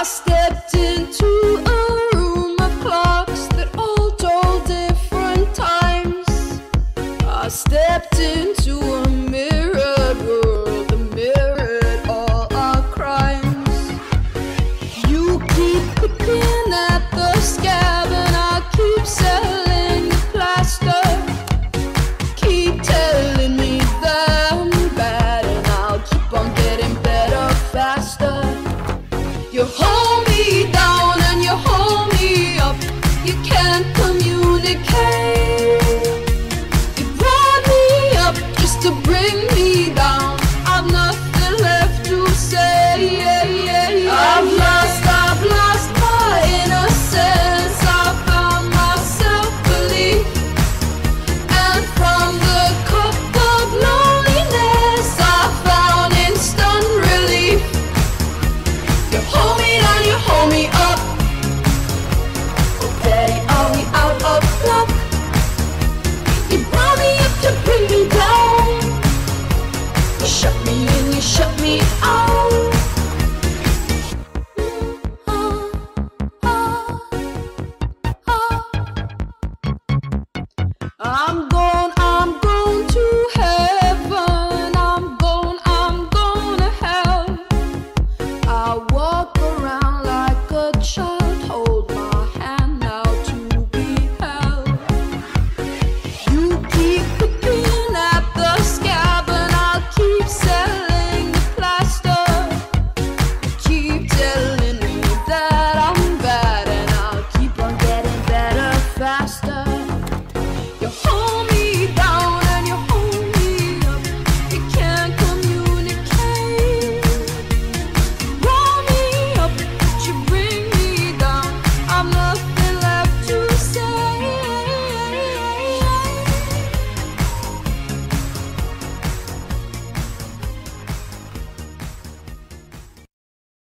stepped into a room of clocks that all told different times. I stepped into a mirrored world that mirrored all our crimes. You keep picking at the scab and I keep selling the plaster. Keep telling me that I'm bad and I'll keep on getting better faster. You hold me down and you hold me up. You can't communicate. You brought me up just to bring me down. I've nothing left to say. I've lost my innocence. I found my self-belief, and from the cup of loneliness I found instant relief. You hold me down, you hold me up. Oh daddy, are we out of luck? You brought me up to bring me down. You shut me in, you shut me